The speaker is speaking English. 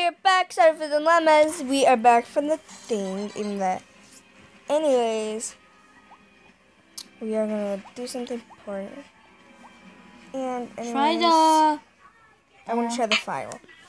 we are back. Sorry for the llamas. We are back from the thing. Even that. Anyways, we are gonna do something important. And anyways, I want to try the file.